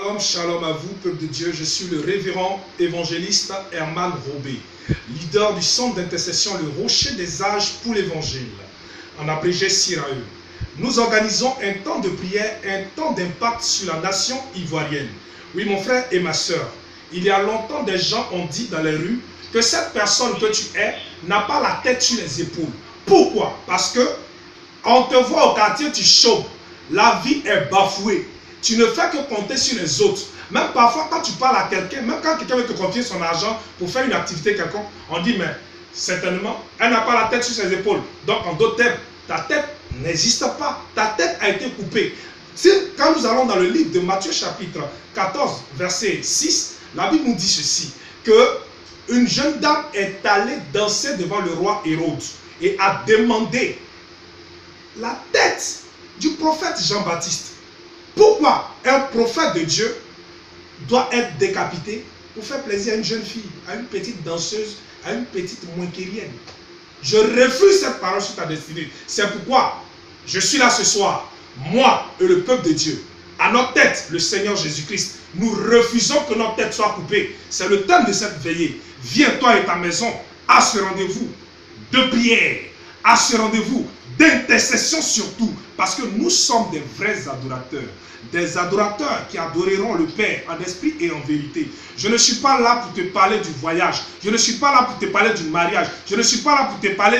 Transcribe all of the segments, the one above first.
Shalom, shalom à vous, peuple de Dieu. Je suis le révérend évangéliste Herman Robé, leader du centre d'intercession Le Rocher des Âges pour l'Évangile, en abrégé CIRAE. Nous organisons un temps de prière, un temps d'impact sur la nation ivoirienne. Oui, mon frère et ma soeur, il y a longtemps, des gens ont dit dans les rues que cette personne que tu es n'a pas la tête sur les épaules. Pourquoi? Parce que on te voit au quartier, tu chauffes. La vie est bafouée. Tu ne fais que compter sur les autres. Même parfois, quand tu parles à quelqu'un, même quand quelqu'un veut te confier son argent pour faire une activité quelconque, on dit, mais certainement, elle n'a pas la tête sur ses épaules. Donc, en d'autres termes, ta tête n'existe pas. Ta tête a été coupée. Quand nous allons dans le livre de Matthieu chapitre 14, verset 6, la Bible nous dit ceci, que une jeune dame est allée danser devant le roi Hérode et a demandé la tête du prophète Jean-Baptiste. Pourquoi un prophète de Dieu doit être décapité pour faire plaisir à une jeune fille, à une petite danseuse, à une petite moinquérienne? Je refuse cette parole sur ta destinée. C'est pourquoi je suis là ce soir, moi et le peuple de Dieu. À notre tête, le Seigneur Jésus-Christ. Nous refusons que notre tête soit coupée. C'est le thème de cette veillée. Viens, toi et ta maison, à ce rendez-vous de prière, à ce rendez-vous d'intercession surtout, parce que nous sommes des vrais adorateurs. Des adorateurs qui adoreront le Père en esprit et en vérité. Je ne suis pas là pour te parler du voyage. Je ne suis pas là pour te parler du mariage. Je ne suis pas là pour te parler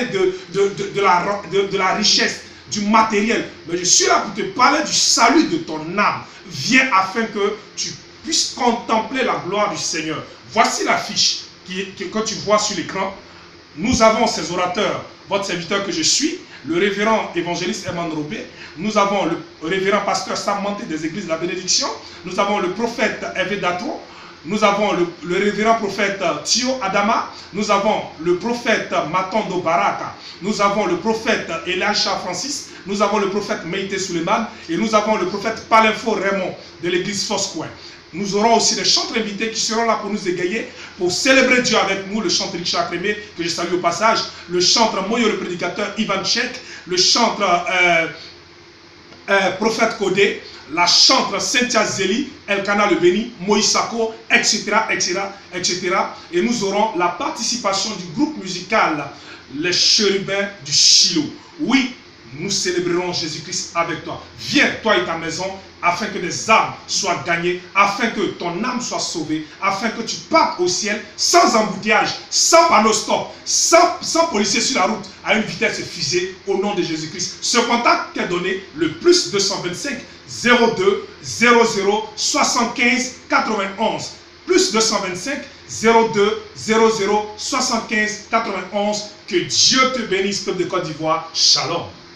de la richesse, du matériel. Mais je suis là pour te parler du salut de ton âme. Viens afin que tu puisses contempler la gloire du Seigneur. Voici l'affiche que tu vois sur l'écran. Nous avons ces orateurs, votre serviteur que je suis, le révérend évangéliste Herman Robé, nous avons le révérend pasteur Sam Manté des églises de la bénédiction, nous avons le prophète Hervé Datro, nous avons le révérend prophète Thio Adama, nous avons le prophète Matondo Baraka, nous avons le prophète Elisha Francis, nous avons le prophète Meïté Suleiman et nous avons le prophète Palinfo Raymond de l'église Foscoin. Nous aurons aussi des chantres invités qui seront là pour nous égayer, pour célébrer Dieu avec nous, le chantre Richard Crémé, que je salue au passage, le chantre Moyo le prédicateur Ivan Tchek, le chantre Prophète Kodé, la chantre Cynthia Zeli, Elkana le Béni, Moïse Sako, etc., etc., etc. Et nous aurons la participation du groupe musical Les Chérubins du Shiloh. Oui, nous célébrerons Jésus-Christ avec toi. Viens, toi et ta maison, afin que des âmes soient gagnées, afin que ton âme soit sauvée, afin que tu partes au ciel sans embouteillage, sans panneau stop, sans policier sur la route, à une vitesse fusée, au nom de Jésus-Christ. Ce contact est donné, le plus 225 02 00 75 91. Plus 225 02 00 75 91. Que Dieu te bénisse, peuple de Côte d'Ivoire. Shalom.